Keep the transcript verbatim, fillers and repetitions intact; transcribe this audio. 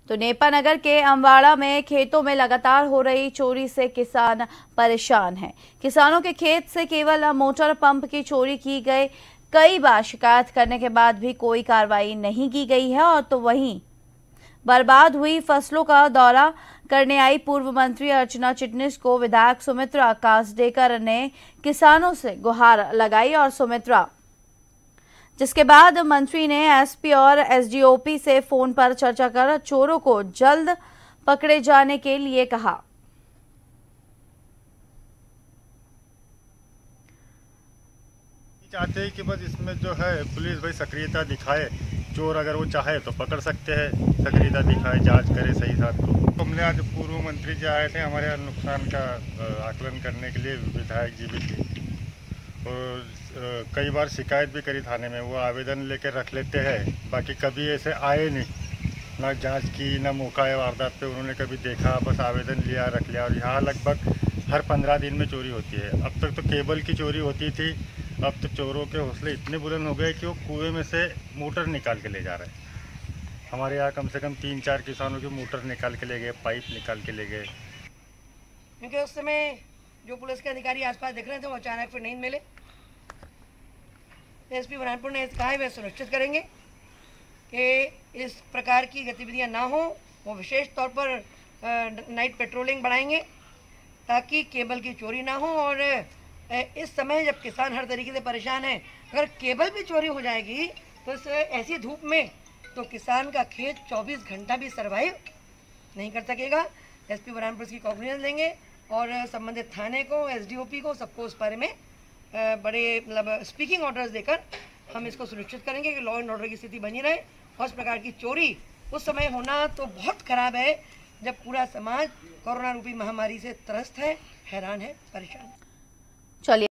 तो नेपानगर के अम्बाड़ा में खेतों में लगातार हो रही चोरी से किसान परेशान हैं। किसानों के खेत से केवल मोटर पंप की चोरी की गई। कई बार शिकायत करने के बाद भी कोई कार्रवाई नहीं की गई है। और तो वहीं बर्बाद हुई फसलों का दौरा करने आई पूर्व मंत्री अर्चना चिटनिस को विधायक सुमित्रा कासडेकर ने किसानों से गुहार लगाई। और सुमित्रा जिसके बाद मंत्री ने एसपी और एसडीओपी से फोन पर चर्चा कर चोरों को जल्द पकड़े जाने के लिए कहा। चाहते हैं कि बस इसमें जो है पुलिस भाई सक्रियता दिखाए। चोर अगर वो चाहे तो पकड़ सकते हैं, सक्रियता दिखाए, जांच करे सही साथ। तो हमने आज पूर्व मंत्री जी आए थे हमारे यहाँ नुकसान का आकलन करने के लिए, विधायक जी भी थे। और कई बार शिकायत भी करी थाने में, वो आवेदन लेकर रख लेते हैं, बाकी कभी ऐसे आए नहीं, ना जांच की ना मौका है वारदात पे उन्होंने कभी देखा, बस आवेदन लिया रख लिया। और यहाँ लगभग हर पंद्रह दिन में चोरी होती है। अब तक तो केबल की चोरी होती थी, अब तो चोरों के हौसले इतने बुलंद हो गए कि वो कुएं में से मोटर निकाल के ले जा रहे हैं। हमारे यहाँ कम से कम तीन चार किसानों की मोटर निकाल के ले गए, पाइप निकाल के ले गए। क्योंकि उस समय जो पुलिस के अधिकारी आसपास दिख रहे थे वो अचानक फिर नहीं मिले। एसपी बुरहानपुर ने कहा है वे सुनिश्चित करेंगे कि इस प्रकार की गतिविधियां ना हो। वो विशेष तौर पर नाइट पेट्रोलिंग बढ़ाएंगे ताकि केबल की चोरी ना हो। और इस समय जब किसान हर तरीके से परेशान है, अगर केबल भी चोरी हो जाएगी तो इस ऐसी धूप में तो किसान का खेत चौबीस घंटा भी सर्वाइव नहीं कर सकेगा। एसपी बुरहानपुर की कॉग्निजेंस लेंगे और संबंधित थाने को, एसडीओपी को, सबको उस बारे में बड़े मतलब स्पीकिंग ऑर्डर्स देकर हम इसको सुनिश्चित करेंगे कि लॉ एंड ऑर्डर की स्थिति बनी रहे। और इस प्रकार की चोरी उस समय होना तो बहुत खराब है जब पूरा समाज कोरोना रूपी महामारी से त्रस्त है, हैरान है, परेशान है। चलिए।